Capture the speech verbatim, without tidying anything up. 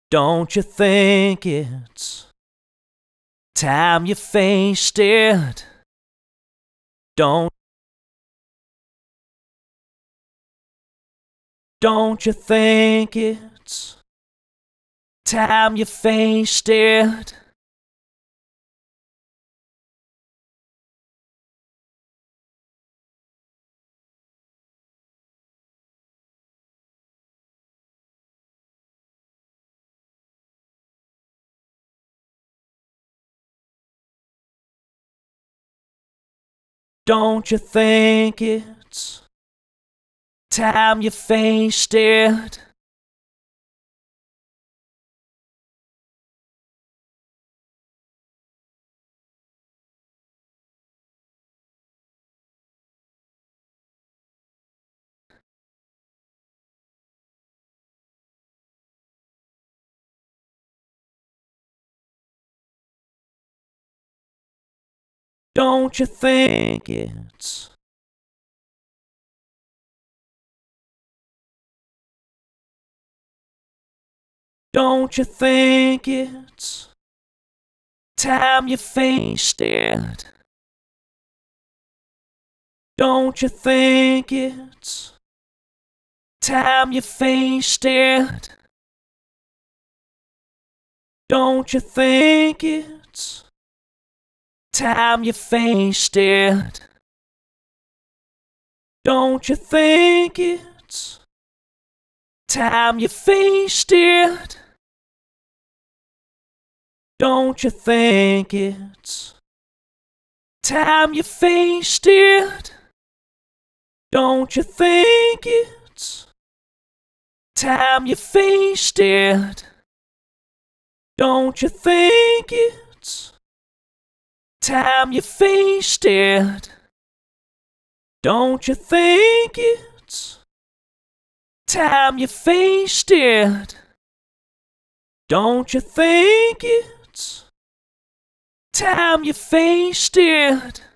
Don't you think it's time you faced it? Don't Don't you think it's time you faced it? Don't you think it's time you faced it? Don't you think it's Don't you think it's time you faced it? Don't you think it's time you faced it? Don't you think it's time you faced it? Don't you think it's time you faced it? Don't you think it's time you faced it? Don't you think it's time you faced it? Don't you think it's time you faced it? Don't you think it's time you faced it? Don't you think it's time you faced it?